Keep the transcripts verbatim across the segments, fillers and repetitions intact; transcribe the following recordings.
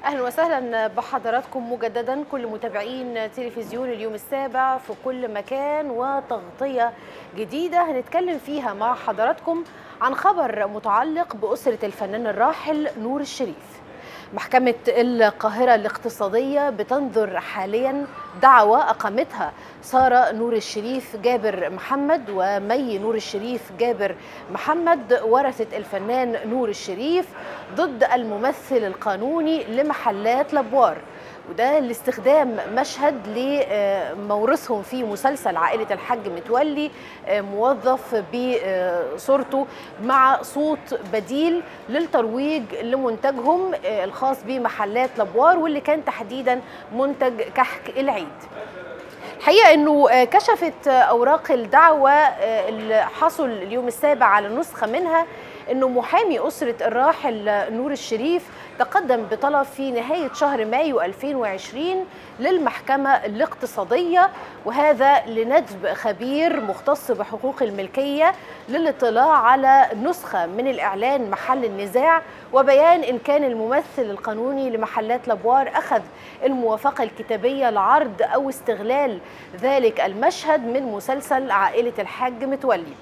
أهلا وسهلا بحضراتكم مجددا كل متابعين تلفزيون اليوم السابع في كل مكان، وتغطية جديدة هنتكلم فيها مع حضراتكم عن خبر متعلق بأسرة الفنان الراحل نور الشريف. محكمة القاهرة الاقتصادية بتنظر حاليا دعوى أقامتها سارة نور الشريف جابر محمد ومي نور الشريف جابر محمد ورثة الفنان نور الشريف ضد الممثل القانوني لمحلات لبوار، وده لاستخدام مشهد لمورثهم في مسلسل عائلة الحاج متولي موظف بصورته مع صوت بديل للترويج لمنتجهم الخاص بمحلات لبوار، واللي كان تحديدا منتج كحك العيد. الحقيقة أنه كشفت أوراق الدعوة اللي حصل اليوم السابع على نسخة منها أنه محامي أسرة الراحل نور الشريف تقدم بطلب في نهاية شهر مايو ألفين وعشرين للمحكمة الاقتصادية، وهذا لندب خبير مختص بحقوق الملكية للاطلاع على نسخة من الإعلان محل النزاع وبيان إن كان الممثل القانوني لمحلات لبوار أخذ الموافقة الكتابية لعرض أو استغلال ذلك المشهد من مسلسل عائلة الحاج متولي.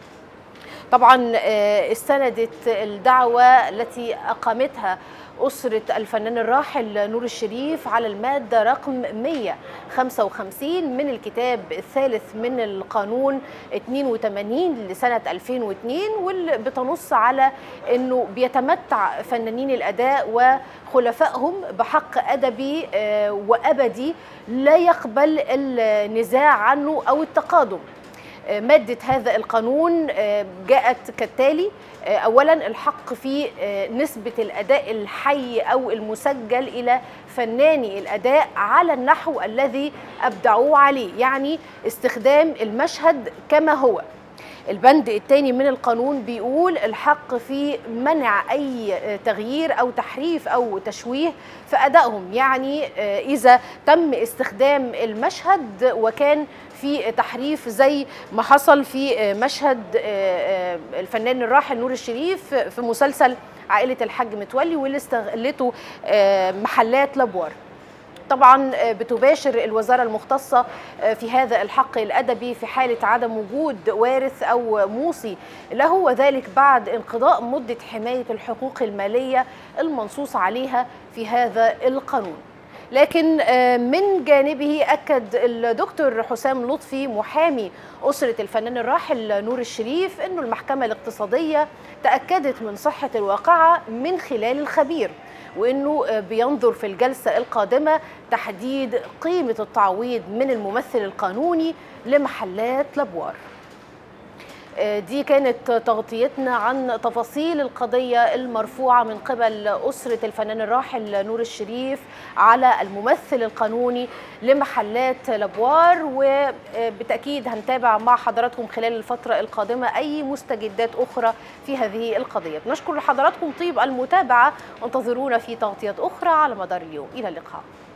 طبعا استندت الدعوة التي أقامتها أسرة الفنان الراحل نور الشريف على المادة رقم مئة وخمسة وخمسين من الكتاب الثالث من القانون اثنين وثمانين لسنة ألفين واثنين، واللي بتنص على أنه بيتمتع فنانين الأداء وخلفائهم بحق أدبي وأبدي لا يقبل النزاع عنه أو التقادم. مادة هذا القانون جاءت كالتالي: أولا الحق في نسبة الأداء الحي أو المسجل إلى فناني الأداء على النحو الذي أبدعوه عليه، يعني استخدام المشهد كما هو. البند الثاني من القانون بيقول الحق في منع أي تغيير أو تحريف أو تشويه في أدائهم، يعني إذا تم استخدام المشهد وكان في تحريف زي ما حصل في مشهد الفنان الراحل نور الشريف في مسلسل عائلة الحاج متولي واللي استغلته محلات لبوار. طبعا بتباشر الوزارة المختصة في هذا الحق الأدبي في حالة عدم وجود وارث أو موصي له، وذلك بعد انقضاء مدة حماية الحقوق المالية المنصوص عليها في هذا القانون. لكن من جانبه أكد الدكتور حسام لطفي محامي أسرة الفنان الراحل نور الشريف أنه المحكمة الاقتصادية تأكدت من صحة الواقعة من خلال الخبير، وأنه بينظر في الجلسة القادمة تحديد قيمة التعويض من الممثل القانوني لمحلات لبوار. دي كانت تغطيتنا عن تفاصيل القضية المرفوعة من قبل أسرة الفنان الراحل نور الشريف على الممثل القانوني لمحلات لبوار، وبالتأكيد هنتابع مع حضراتكم خلال الفترة القادمة أي مستجدات أخرى في هذه القضية. بنشكر لحضراتكم طيب المتابعة وانتظرونا في تغطيات أخرى على مدار اليوم. إلى اللقاء.